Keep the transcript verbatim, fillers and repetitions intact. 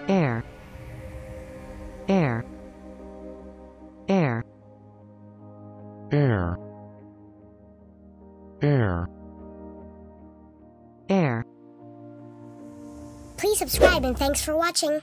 air, air, air, air, air. air. Please subscribe and thanks for watching.